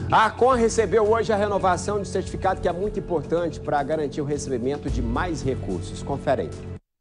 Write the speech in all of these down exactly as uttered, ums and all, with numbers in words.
A Arcon recebeu hoje a renovação de certificado, que é muito importante para garantir o recebimento de mais recursos. Confere aí.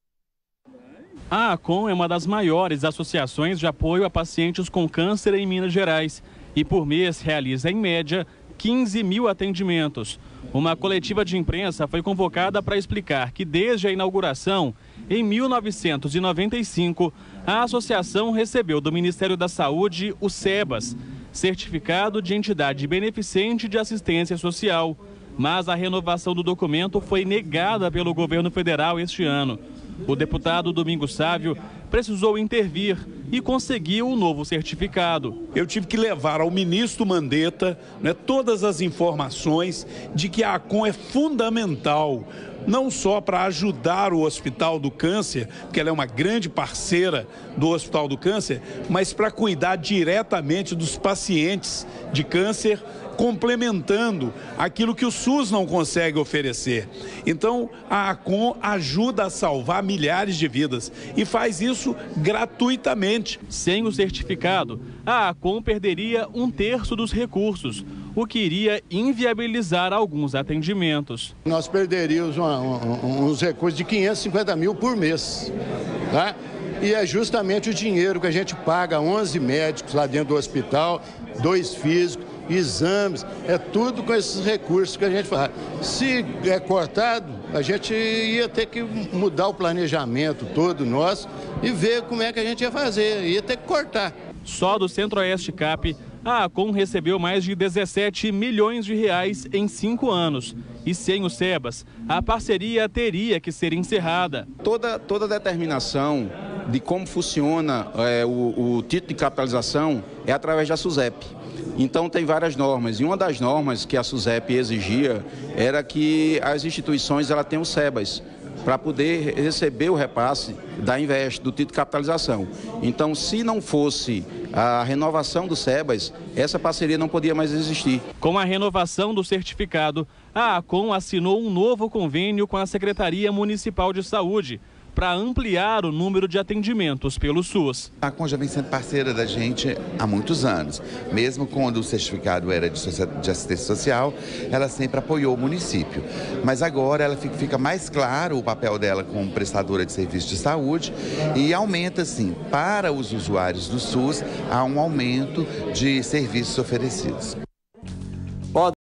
A Arcon é uma das maiores associações de apoio a pacientes com câncer em Minas Gerais e por mês realiza, em média, quinze mil atendimentos. Uma coletiva de imprensa foi convocada para explicar que desde a inauguração, em mil novecentos e noventa e cinco, a associação recebeu do Ministério da Saúde o SEBAS, Certificado de Entidade Beneficente de Assistência Social. Mas a renovação do documento foi negada pelo governo federal este ano. O deputado Domingos Sávio precisou intervir e conseguiu o novo certificado. Eu tive que levar ao ministro Mandetta, né, todas as informações de que a Arcon é fundamental, não só para ajudar o Hospital do Câncer, que ela é uma grande parceira do Hospital do Câncer, mas para cuidar diretamente dos pacientes de câncer, complementando aquilo que o SUS não consegue oferecer. Então, a Arcon ajuda a salvar milhares de vidas e faz isso gratuitamente. Sem o certificado, a Arcon perderia um terço dos recursos, o que iria inviabilizar alguns atendimentos. Nós perderíamos uma, um, uns recursos de quinhentos e cinquenta mil por mês, tá? E é justamente o dinheiro que a gente paga a onze médicos lá dentro do hospital, dois físicos, exames, é tudo com esses recursos que a gente faz. Se é cortado, a gente ia ter que mudar o planejamento todo nosso e ver como é que a gente ia fazer, ia ter que cortar. Só do Centro-Oeste Cap, a Arcon recebeu mais de dezessete milhões de reais em cinco anos. E sem o SEBAS, a parceria teria que ser encerrada. Toda, toda determinação de como funciona é, o, o título de capitalização é através da SUSEP. Então tem várias normas, e uma das normas que a SUSEP exigia era que as instituições ela tenham o SEBAS para poder receber o repasse da Invest, do título de capitalização. Então, se não fosse a renovação do SEBAS, essa parceria não podia mais existir. Com a renovação do certificado, a Arcon assinou um novo convênio com a Secretaria Municipal de Saúde para ampliar o número de atendimentos pelo SUS. A Arcon já vem sendo parceira da gente há muitos anos. Mesmo quando o certificado era de, de assistência social, ela sempre apoiou o município. Mas agora ela fica, fica mais claro o papel dela como prestadora de serviços de saúde e aumenta, sim, para os usuários do SUS, há um aumento de serviços oferecidos.